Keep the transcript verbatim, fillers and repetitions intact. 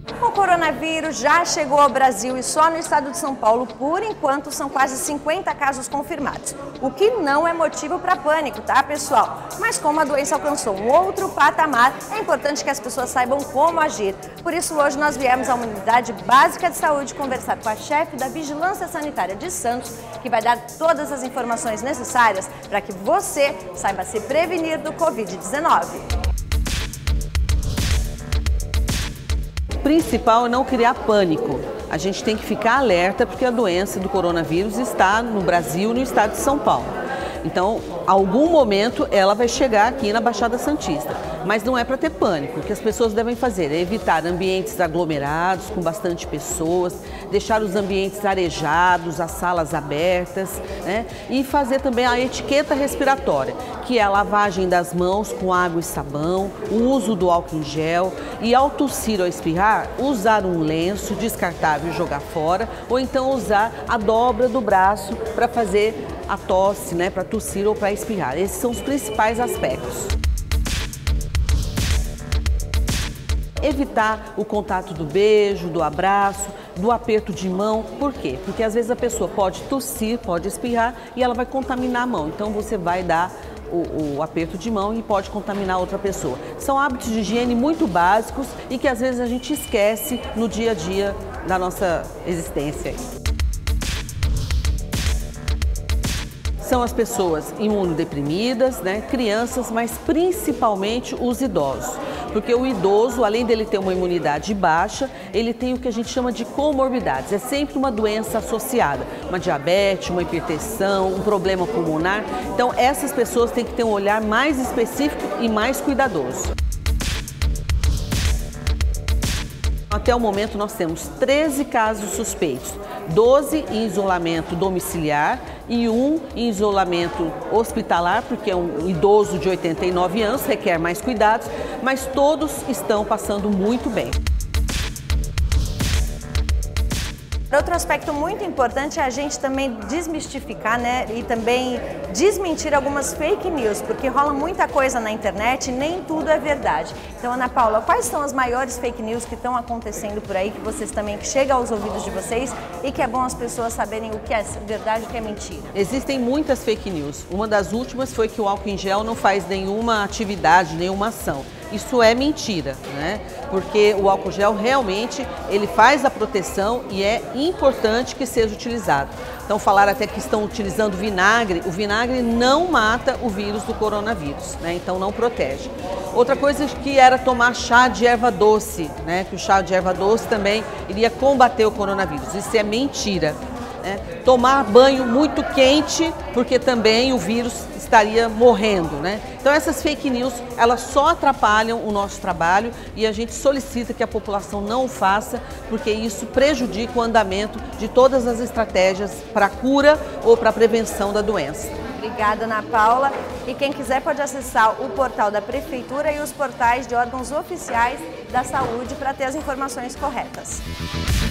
O coronavírus já chegou ao Brasil e só no estado de São Paulo, por enquanto, são quase cinquenta casos confirmados. O que não é motivo para pânico, tá, pessoal? Mas como a doença alcançou um outro patamar, é importante que as pessoas saibam como agir. Por isso, hoje nós viemos à Unidade Básica de Saúde conversar com a chefe da Vigilância Sanitária de Santos, que vai dar todas as informações necessárias para que você saiba se prevenir do Covid dezenove. O principal é não criar pânico. A gente tem que ficar alerta porque a doença do coronavírus está no Brasil, no estado de São Paulo. Então, a algum momento ela vai chegar aqui na Baixada Santista, mas não é para ter pânico. O que as pessoas devem fazer é evitar ambientes aglomerados, com bastante pessoas, deixar os ambientes arejados, as salas abertas, né? E fazer também a etiqueta respiratória, que é a lavagem das mãos com água e sabão, o uso do álcool em gel e ao tossir ou espirrar, usar um lenço descartável e jogar fora, ou então usar a dobra do braço para fazer a tosse, né, para tossir ou para espirrar. Esses são os principais aspectos. Evitar o contato do beijo, do abraço, do aperto de mão. Por quê? Porque às vezes a pessoa pode tossir, pode espirrar e ela vai contaminar a mão. Então você vai dar o, o aperto de mão e pode contaminar outra pessoa. São hábitos de higiene muito básicos e que às vezes a gente esquece no dia a dia da nossa existência. São as pessoas imunodeprimidas, né, crianças, mas principalmente os idosos. Porque o idoso, além dele ter uma imunidade baixa, ele tem o que a gente chama de comorbidades. É sempre uma doença associada, uma diabetes, uma hipertensão, um problema pulmonar. Então essas pessoas têm que ter um olhar mais específico e mais cuidadoso. Até o momento nós temos treze casos suspeitos, doze em isolamento domiciliar e um em isolamento hospitalar, porque é um idoso de oitenta e nove anos, requer mais cuidados, mas todos estão passando muito bem. Outro aspecto muito importante é a gente também desmistificar, né, e também desmentir algumas fake news, porque rola muita coisa na internet e nem tudo é verdade. Então, Ana Paula, quais são as maiores fake news que estão acontecendo por aí, que vocês também, que chega aos ouvidos de vocês e que é bom as pessoas saberem o que é verdade e o que é mentira? Existem muitas fake news. Uma das últimas foi que o álcool em gel não faz nenhuma atividade, nenhuma ação. Isso é mentira, né? Porque o álcool gel realmente ele faz a proteção e é importante que seja utilizado. Então falaram até que estão utilizando vinagre. O vinagre não mata o vírus do coronavírus, né? Então não protege. Outra coisa que era tomar chá de erva doce, né? Que o chá de erva doce também iria combater o coronavírus. Isso é mentira. Né? Tomar banho muito quente, porque também o vírus estaria morrendo, né? Então essas fake news, elas só atrapalham o nosso trabalho e a gente solicita que a população não o faça, porque isso prejudica o andamento de todas as estratégias para a cura ou para a prevenção da doença. Obrigada, Ana Paula. E quem quiser pode acessar o portal da Prefeitura e os portais de órgãos oficiais da saúde para ter as informações corretas.